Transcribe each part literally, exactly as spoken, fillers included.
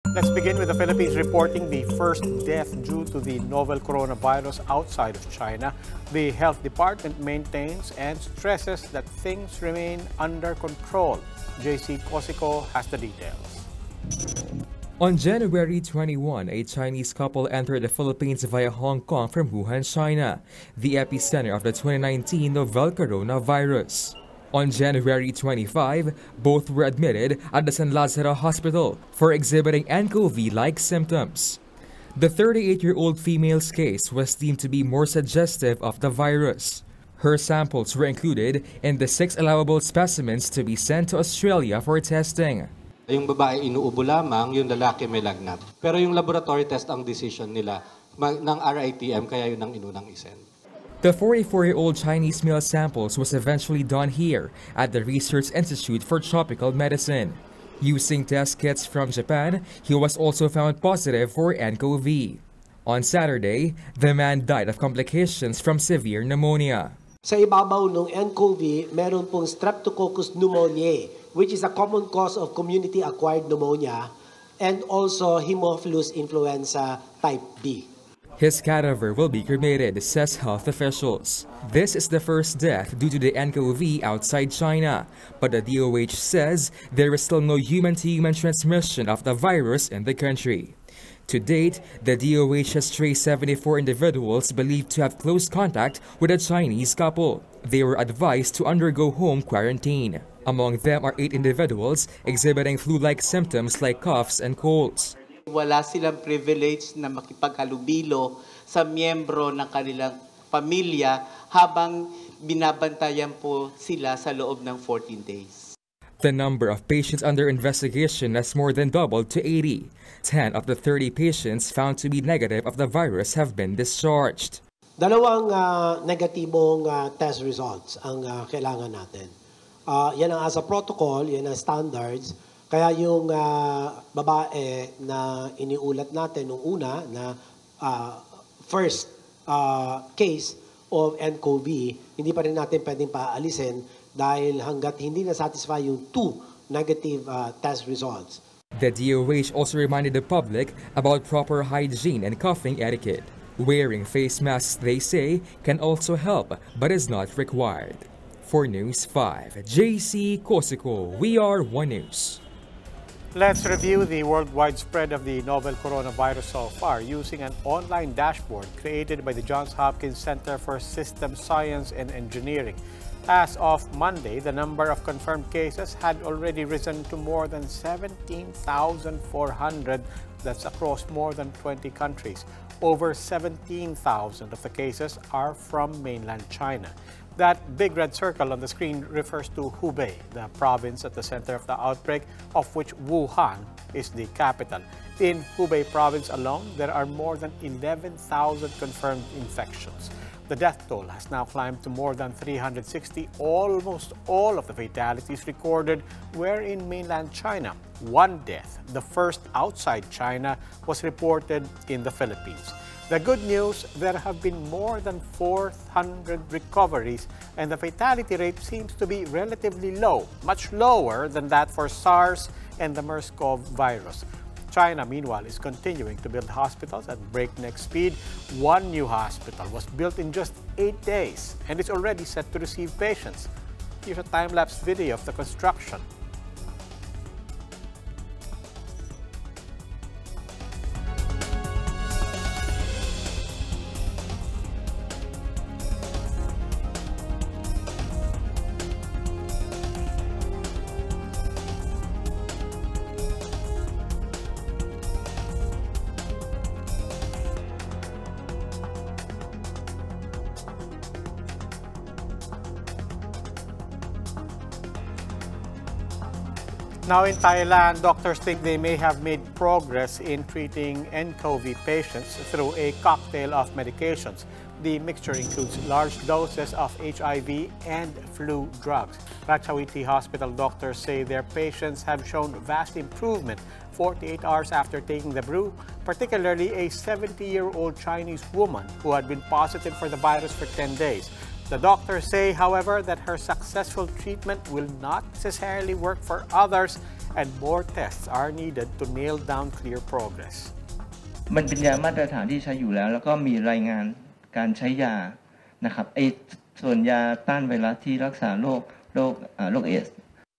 Let's begin with the Philippines reporting the first death due to the novel coronavirus outside of China. The health department maintains and stresses that things remain under control. J C Cosico has the details. On January twenty-first, a Chinese couple entered the Philippines via Hong Kong from Wuhan, China, the epicenter of the twenty nineteen novel coronavirus. On January twenty-fifth, both were admitted at the San Lazaro Hospital for exhibiting N C O V-like symptoms. The thirty-eight-year-old female's case was deemed to be more suggestive of the virus. Her samples were included in the six allowable specimens to be sent to Australia for testing. Yung babae inuubo lamang, yung lalaki may lagnat. Pero yung laboratory test ang decision nila ng R I T M, kaya yun ang inunang isend. The forty-four-year-old Chinese male samples was eventually done here at the Research Institute for Tropical Medicine. Using test kits from Japan, he was also found positive for N C O V. On Saturday, the man died of complications from severe pneumonia. Sa ibabaw ng N C O V, meron pong Streptococcus pneumoniae, which is a common cause of community-acquired pneumonia, and also Haemophilus influenza type B. His cadaver will be cremated, says health officials. This is the first death due to the N C O V outside China, but the D O H says there is still no human-to-human transmission of the virus in the country. To date, the D O H has traced seventy-four individuals believed to have close contact with a Chinese couple. They were advised to undergo home quarantine. Among them are eight individuals exhibiting flu-like symptoms like coughs and colds. Wala silang privilege na makipaghalubilo sa miyembro ng kanilang pamilya habang binabantayan po sila sa loob ng fourteen days. The number of patients under investigation has more than doubled to eighty. ten of the thirty patients found to be negative of the virus have been discharged. Dalawang uh, negatibong uh, test results ang uh, kailangan natin. Uh, yan ang asa protocol, yan ang standards. Kaya yung uh, babae na iniulat natin nung una na uh, first uh, case of N C O V, hindi pa rin natin pwedeng paalisin dahil hanggat hindi na-satisfy yung two negative uh, test results. The D O H also reminded the public about proper hygiene and coughing etiquette. Wearing face masks, they say, can also help but is not required. For News five, J C Cosico, We Are One News. Let's review the worldwide spread of the novel coronavirus so far using an online dashboard created by the Johns Hopkins Center for System Science and Engineering. As of Monday, the number of confirmed cases had already risen to more than seventeen thousand four hundred. That's across more than twenty countries. Over seventeen thousand of the cases are from mainland China. That big red circle on the screen refers to Hubei, the province at the center of the outbreak, of which Wuhan is the capital. In Hubei province alone, there are more than eleven thousand confirmed infections. The death toll has now climbed to more than three hundred sixty. Almost all of the fatalities recorded were in mainland China. One death, the first outside China, was reported in the Philippines. The good news, there have been more than four hundred recoveries and the fatality rate seems to be relatively low, much lower than that for SARS and the MERS-CoV virus. China, meanwhile, is continuing to build hospitals at breakneck speed. One new hospital was built in just eight days and is already set to receive patients. Here's a time-lapse video of the construction. Now in Thailand, doctors think they may have made progress in treating N C O V patients through a cocktail of medications. The mixture includes large doses of H I V and flu drugs. Ratchawiti Hospital doctors say their patients have shown vast improvement forty-eight hours after taking the brew, particularly a seventy-year-old Chinese woman who had been positive for the virus for ten days. The doctors say, however, that her successful treatment will not necessarily work for others and more tests are needed to nail down clear progress. มันเป็นยามาตรฐานที่ใช้อยู่แล้วแล้วก็มีรายงานการใช้ยานะครับไอ้ส่วนยาต้านไวรัสที่รักษาโรคโรคโรคเอดส์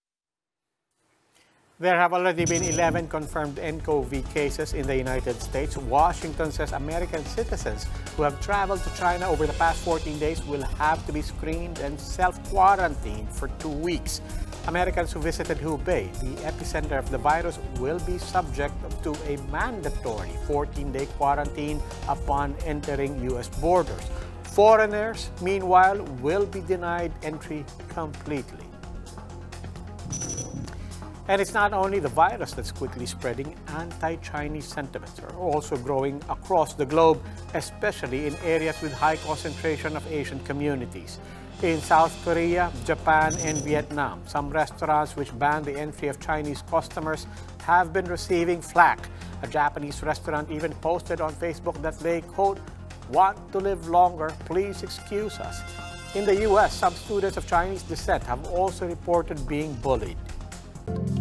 There have already been eleven confirmed N C O V cases in the United States. Washington says American citizens who have traveled to China over the past fourteen days will have to be screened and self-quarantined for two weeks. Americans who visited Hubei, the epicenter of the virus, will be subject to a mandatory fourteen-day quarantine upon entering U S borders. Foreigners, meanwhile, will be denied entry completely. And it's not only the virus that's quickly spreading. Anti-Chinese sentiments are also growing across the globe, especially in areas with high concentration of Asian communities. In South Korea, Japan, and Vietnam, some restaurants which ban the entry of Chinese customers have been receiving flack. A Japanese restaurant even posted on Facebook that they, quote, "want to live longer, please excuse us." In the U S, some students of Chinese descent have also reported being bullied.